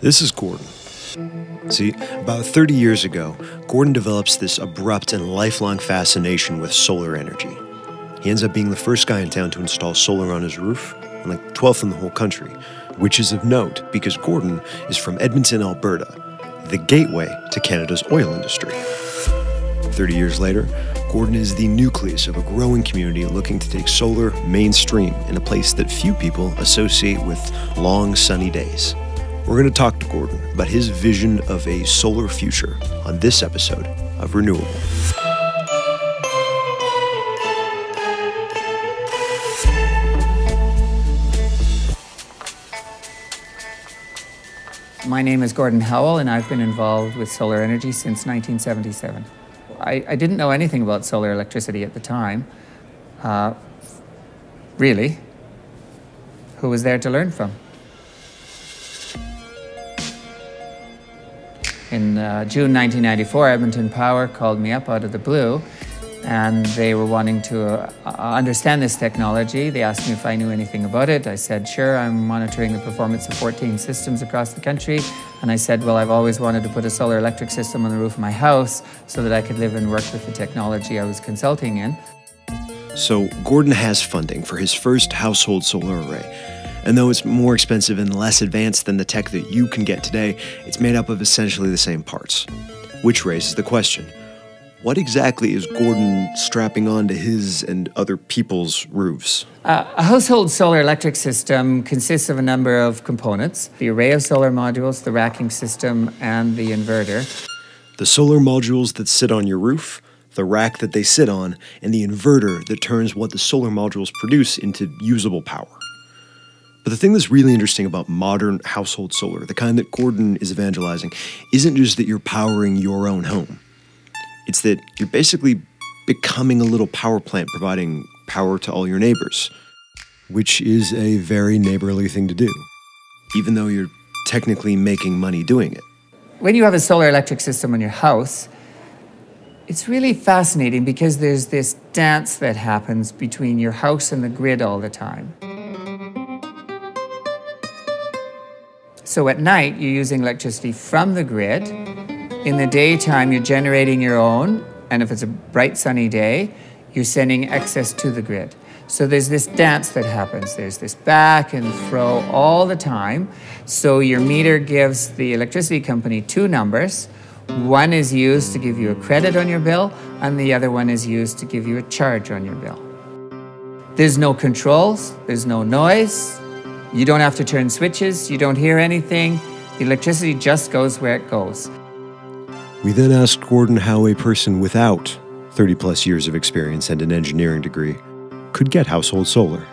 This is Gordon. See, about 30 years ago, Gordon develops this abrupt and lifelong fascination with solar energy. He ends up being the first guy in town to install solar on his roof, and like 12th in the whole country, which is of note because Gordon is from Edmonton, Alberta, the gateway to Canada's oil industry. 30 years later, Gordon is the nucleus of a growing community looking to take solar mainstream in a place that few people associate with long, sunny days. We're going to talk to Gordon about his vision of a solar future on this episode of Renewable. My name is Gordon Howell, and I've been involved with solar energy since 1977. I didn't know anything about solar electricity at the time. Really. Who was there to learn from? In June 1994, Edmonton Power called me up out of the blue, and they were wanting to understand this technology. They asked me if I knew anything about it. I said, sure, I'm monitoring the performance of 14 systems across the country. And I said, well, I've always wanted to put a solar electric system on the roof of my house so that I could live and work with the technology I was consulting in. So Gordon has funding for his first household solar array. And though it's more expensive and less advanced than the tech that you can get today, it's made up of essentially the same parts. Which raises the question, what exactly is Gordon strapping onto his and other people's roofs? A household solar electric system consists of a number of components: the array of solar modules, the racking system, and the inverter. The solar modules that sit on your roof, the rack that they sit on, and the inverter that turns what the solar modules produce into usable power. But the thing that's really interesting about modern household solar, the kind that Gordon is evangelizing, isn't just that you're powering your own home. It's that you're basically becoming a little power plant providing power to all your neighbors, which is a very neighborly thing to do, even though you're technically making money doing it. When you have a solar electric system on your house, it's really fascinating because there's this dance that happens between your house and the grid all the time. So at night, you're using electricity from the grid. In the daytime, you're generating your own, and if it's a bright sunny day, you're sending excess to the grid. So there's this dance that happens. There's this back and fro all the time. So your meter gives the electricity company two numbers. One is used to give you a credit on your bill, and the other one is used to give you a charge on your bill. There's no controls, there's no noise. You don't have to turn switches, you don't hear anything. The electricity just goes where it goes. We then asked Gordon how a person without 30 plus years of experience and an engineering degree could get household solar.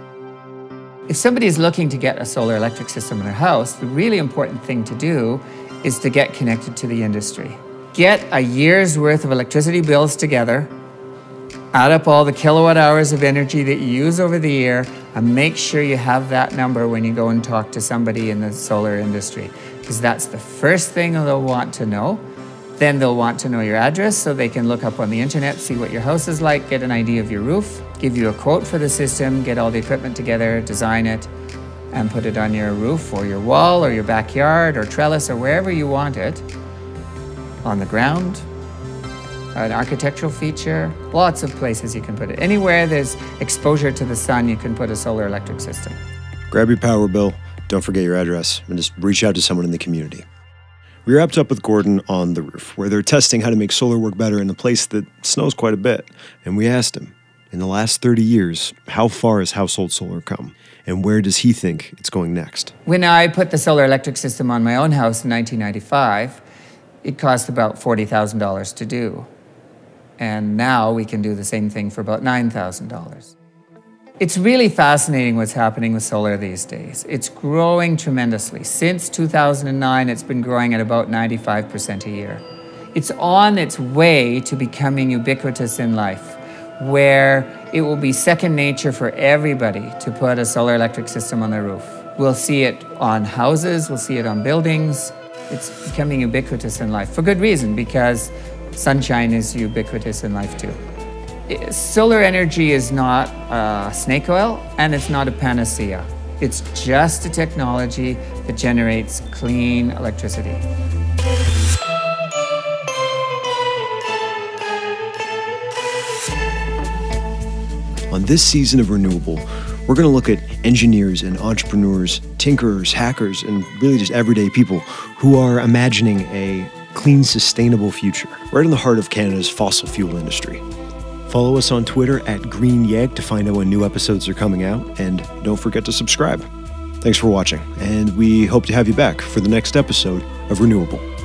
If somebody is looking to get a solar electric system in their house, the really important thing to do is to get connected to the industry. Get a year's worth of electricity bills together, add up all the kilowatt hours of energy that you use over the year, and make sure you have that number when you go and talk to somebody in the solar industry, because that's the first thing they'll want to know. Then they'll want to know your address so they can look up on the internet, see what your house is like, get an idea of your roof, give you a quote for the system, get all the equipment together, design it, and put it on your roof or your wall or your backyard or trellis or wherever you want it, on the ground, an architectural feature, lots of places you can put it. Anywhere there's exposure to the sun, you can put a solar electric system. Grab your power bill, don't forget your address, and just reach out to someone in the community. We wrapped up with Gordon on the roof, where they're testing how to make solar work better in a place that snows quite a bit. And we asked him, in the last 30 years, how far has household solar come? And where does he think it's going next? When I put the solar electric system on my own house in 1995, it cost about $40,000 to do. And now we can do the same thing for about $9,000. It's really fascinating what's happening with solar these days. It's growing tremendously. Since 2009, it's been growing at about 95% a year. It's on its way to becoming ubiquitous in life, where it will be second nature for everybody to put a solar electric system on their roof. We'll see it on houses, we'll see it on buildings. It's becoming ubiquitous in life, for good reason, because sunshine is ubiquitous in life too. Solar energy is not snake oil, and it's not a panacea. It's just a technology that generates clean electricity. On this season of Renewable, we're going to look at engineers and entrepreneurs, tinkerers, hackers, and really just everyday people who are imagining a clean, sustainable future right in the heart of Canada's fossil fuel industry. Follow us on Twitter at GreenYeg to find out when new episodes are coming out, and don't forget to subscribe. Thanks for watching, and we hope to have you back for the next episode of Renewable.